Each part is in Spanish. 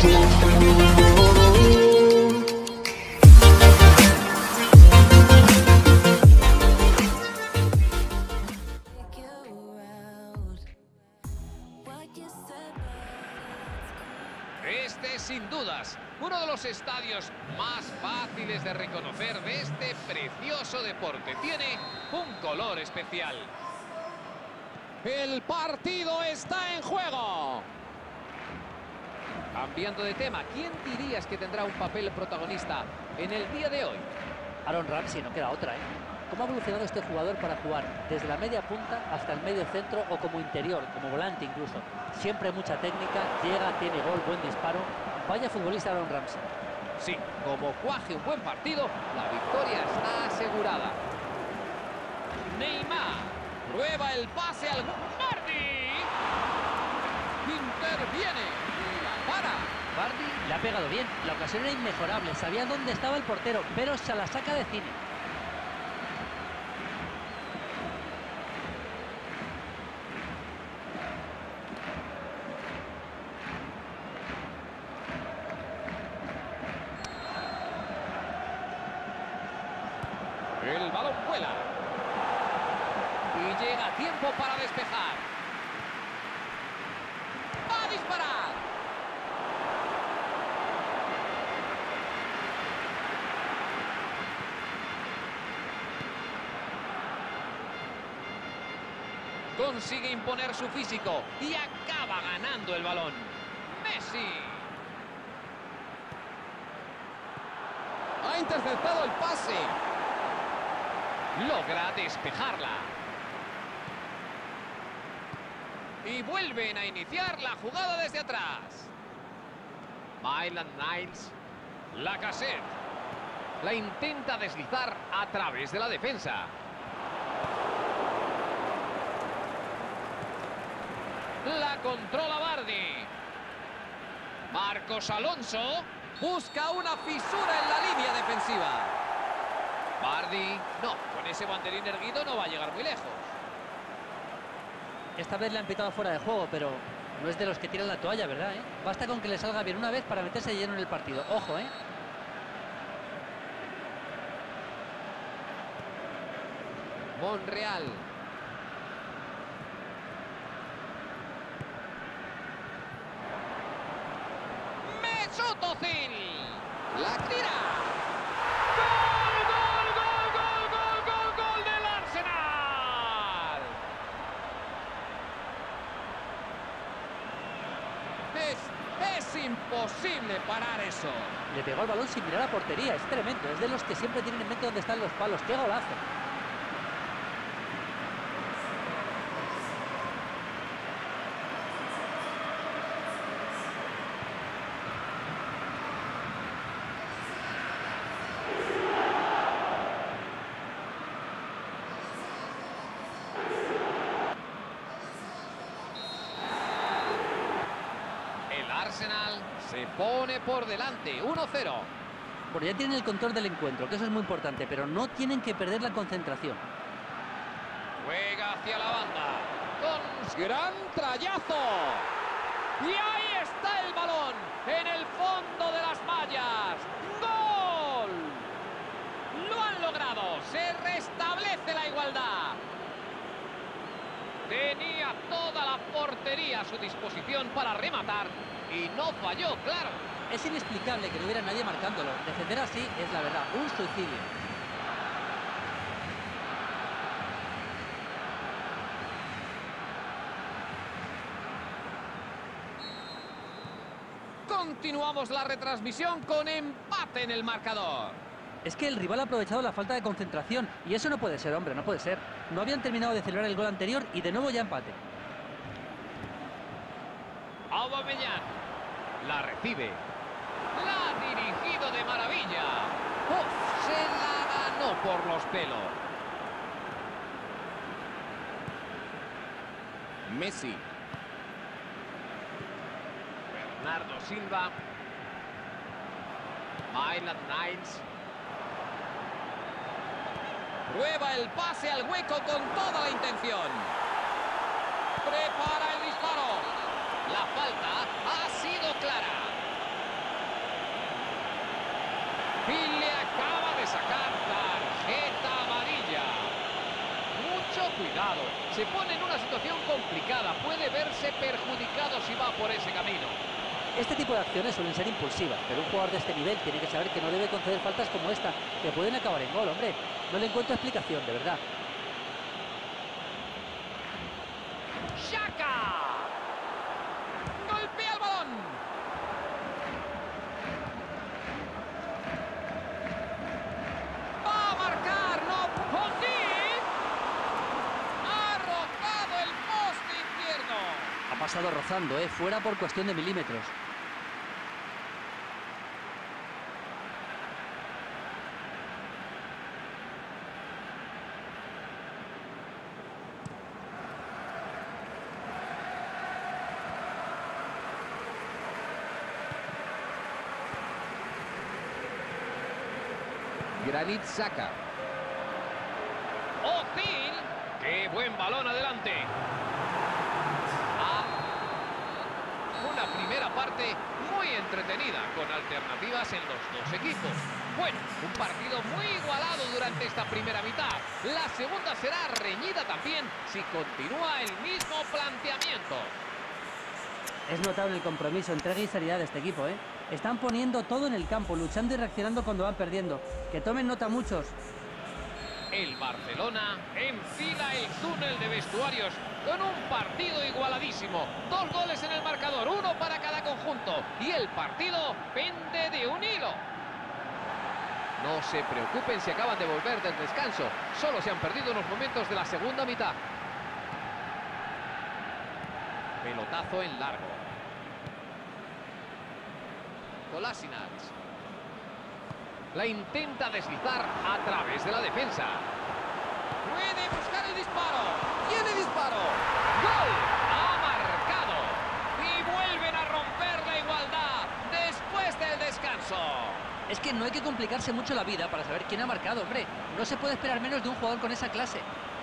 Este, sin dudas, uno de los estadios más fáciles de reconocer de este precioso deporte. Tiene un color especial. El partido está en juego. Cambiando de tema, ¿quién dirías que tendrá un papel protagonista en el día de hoy? Aaron Ramsey, no queda otra, ¿eh? ¿Cómo ha evolucionado este jugador para jugar desde la media punta hasta el medio centro o como interior, como volante incluso? Siempre mucha técnica, llega, tiene gol, buen disparo. Vaya futbolista Aaron Ramsey. Sí, como cuaje un buen partido, la victoria está asegurada. Neymar prueba el pase al Vardy. Interviene y la para. Vardy le ha pegado bien, la ocasión era inmejorable, sabía dónde estaba el portero, pero se la saca de cine. El balón vuela. Y llega a tiempo para despejar. ¡Va a disparar! Consigue imponer su físico y acaba ganando el balón. Messi. Ha interceptado el pase. Logra despejarla. Y vuelven a iniciar la jugada desde atrás. Maitland-Niles. Lacazette. La intenta deslizar a través de la defensa. La controla Vardy. Marcos Alonso busca una fisura en la línea defensiva. Vardy, no, con ese banderín erguido no va a llegar muy lejos. Esta vez le han pitado fuera de juego, pero no es de los que tiran la toalla, ¿verdad? Basta con que le salga bien una vez para meterse lleno en el partido. Ojo, ¿eh? Monreal. Mesut Özil. La tira. ¡Gol del Arsenal! Es imposible parar eso. Le pegó el balón sin mirar a portería, es tremendo. Es de los que siempre tienen en mente dónde están los palos. ¡Qué golazo! Arsenal se pone por delante, 1-0. Porque ya tienen el control del encuentro, que eso es muy importante, pero no tienen que perder la concentración. Juega hacia la banda, con gran trayazo. Y ahí está el balón, en el fondo de las mallas. ¡Gol! Lo han logrado, se restablece la igualdad. Tenía toda la portería a su disposición para rematar y no falló, claro. Es inexplicable que no hubiera nadie marcándolo. Defender así es, la verdad, un suicidio. Continuamos la retransmisión con empate en el marcador. Es que el rival ha aprovechado la falta de concentración y eso no puede ser, hombre, no puede ser. No habían terminado de celebrar el gol anterior y de nuevo ya empate. Aubameyang la recibe. La ha dirigido de maravilla. ¡Uf! Se la ganó por los pelos. Messi. Bernardo Silva. Maitland-Niles. Prueba el pase al hueco con toda la intención. Prepara el disparo. La falta ha sido clara. cuidado. Se pone en una situación complicada. Puede verse perjudicado si va por ese camino. Este tipo de acciones suelen ser impulsivas, pero un jugador de este nivel tiene que saber que no debe conceder faltas como esta, que pueden acabar en gol, hombre. No le encuentro explicación, de verdad. ¡Xhaka! ¡Golpea el balón! ¡Va a marcar! ¡No! ¡O'Neill! ¡Ha rozado el poste izquierdo! Ha pasado rozando, fuera por cuestión de milímetros. Granit Xhaka. ¡Ozil! ¡Qué buen balón adelante! Una primera parte muy entretenida, con alternativas en los dos equipos. Bueno, un partido muy igualado durante esta primera mitad. La segunda será reñida también si continúa el mismo planteamiento. Es notable el compromiso, entrega y seriedad de este equipo, Están poniendo todo en el campo, luchando y reaccionando cuando van perdiendo. Que tomen nota muchos. El Barcelona enfila el túnel de vestuarios con un partido igualadísimo. 2 goles en el marcador, 1 para cada conjunto. Y el partido pende de un hilo. No se preocupen si acaban de volver del descanso. Solo se han perdido unos momentos de la segunda mitad. Pelotazo en largo. Kolasinac. La intenta deslizar a través de la defensa. Puede buscar el disparo. ¡Tiene disparo! ¡Gol! ¡Ha marcado! Y vuelven a romper la igualdad después del descanso. Es que no hay que complicarse mucho la vida para saber quién ha marcado, hombre. No se puede esperar menos de un jugador con esa clase.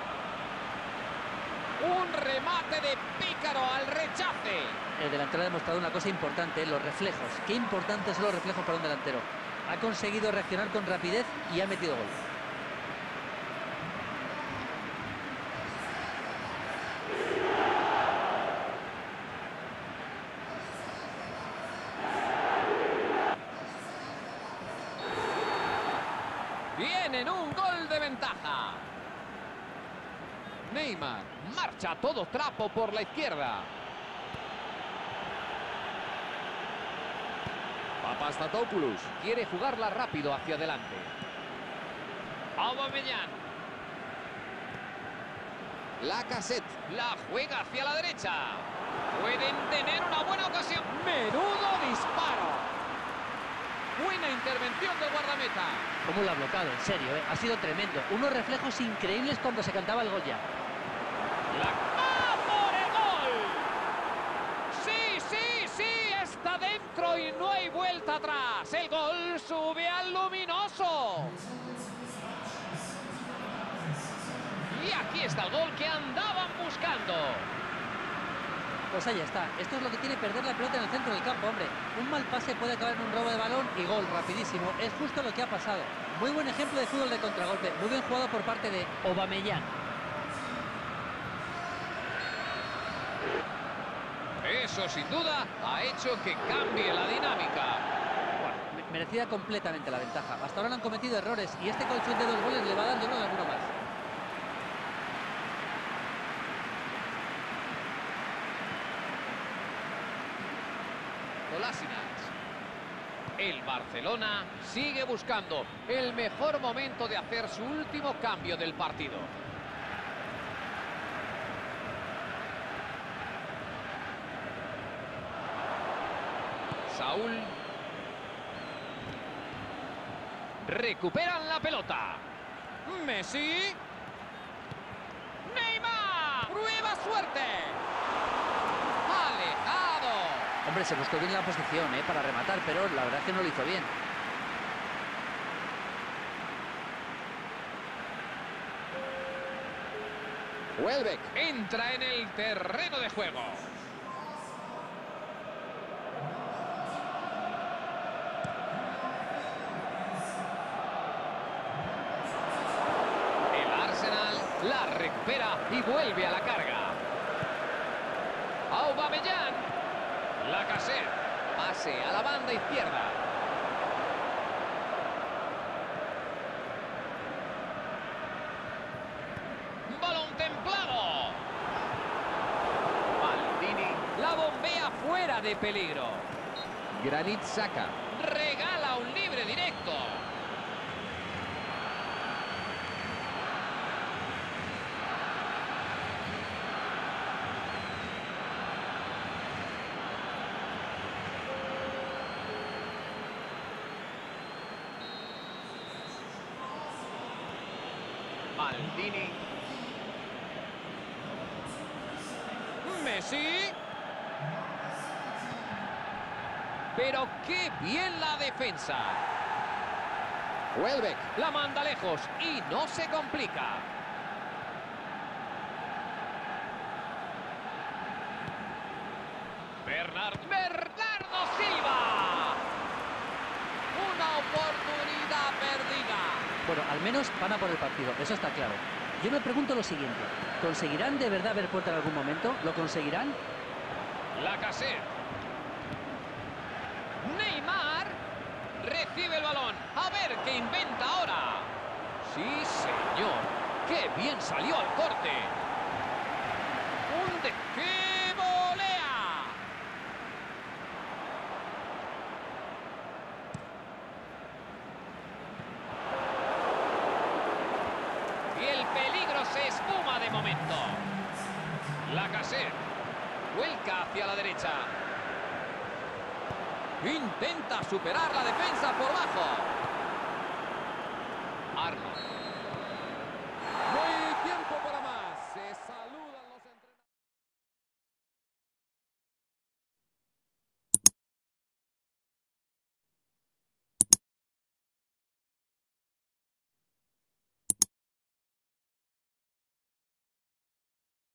Un remate de Pícaro al rechace. El delantero ha demostrado una cosa importante, los reflejos. Qué importantes son los reflejos para un delantero. Ha conseguido reaccionar con rapidez y ha metido gol. Tienen un gol de ventaja. Neymar. Marcha todo trapo por la izquierda. Papastatopoulos. Quiere jugarla rápido hacia adelante. Aubameyang. Lacazette. La juega hacia la derecha. Pueden tener una buena ocasión. ¡Menudo disparo! Buena intervención del guardameta. ¿Cómo lo ha bloqueado? En serio, ha sido tremendo. Unos reflejos increíbles cuando se cantaba el gol ya. ¡Va por el gol! ¡Sí, sí, sí! Está dentro y no hay vuelta atrás. El gol sube al luminoso. Y aquí está el gol que andaban buscando. Pues ahí está. Esto es lo que tiene perder la pelota en el centro del campo, hombre. Un mal pase puede acabar en un robo de balón y gol rapidísimo. Es justo lo que ha pasado. Muy buen ejemplo de fútbol de contragolpe. Muy bien jugado por parte de Aubameyang. Eso sin duda ha hecho que cambie la dinámica. Bueno, merecida completamente la ventaja. Hasta ahora no han cometido errores y este colchón de 2 goles le va a dar, yo creo, que alguno más. Kolasinac. El Barcelona sigue buscando el mejor momento de hacer su último cambio del partido. Saúl. Recuperan la pelota. Messi. Neymar. Prueba suerte. Alejado. Hombre, se buscó bien la posición para rematar, pero la verdad es que no lo hizo bien. Welbeck. Entra en el terreno de juego. El Arsenal la La recupera y vuelve a la carga. Aubameyang. Lacazette. Pase a la banda izquierda. Balón templado. Maldini la bombea fuera de peligro. Granit Xhaka. Regala un libre directo. Maldini. Messi. Pero qué bien la defensa. Welbeck. La manda lejos y no se complica. Bernardo Silva. Una oportunidad perdida. Bueno, al menos van a por el partido, eso está claro. Yo me pregunto lo siguiente, ¿conseguirán de verdad ver puerta en algún momento? ¿Lo conseguirán? Lacazette. Neymar recibe el balón. A ver qué inventa ahora. Sí, señor. Qué bien salió al corte. ¡Qué volea! Y el peligro se esfuma de momento. Lacazette. Vuelca hacia la derecha. Intenta superar la defensa por bajo. Arnold.